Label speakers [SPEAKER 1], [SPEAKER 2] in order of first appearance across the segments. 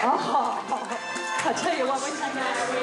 [SPEAKER 1] Oh, I tell you what, we sang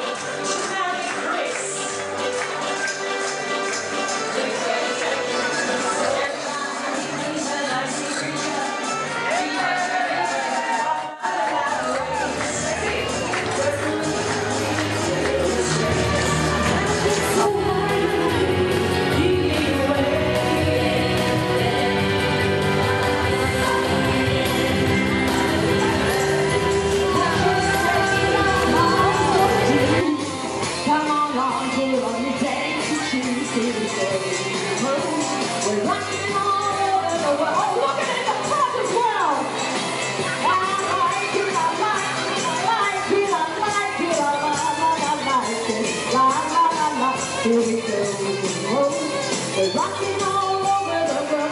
[SPEAKER 1] we're rocking all over the world. Oh, look at it in the front as well. I like it, I like it, I like it, I like it, I like it, la la la la. Here we go. We're rocking all over the world.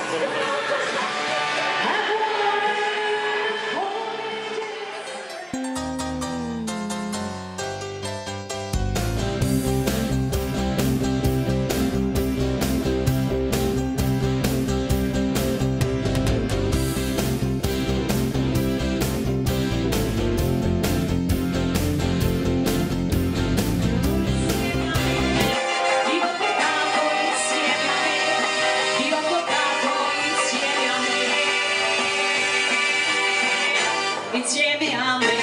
[SPEAKER 2] Insieme a me.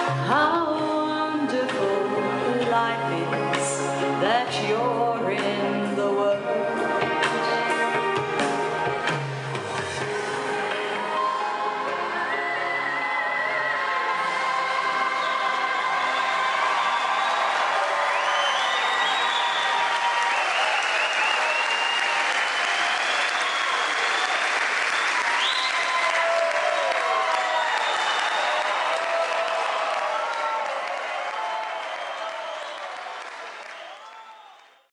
[SPEAKER 1] How wonderful life is that you're in.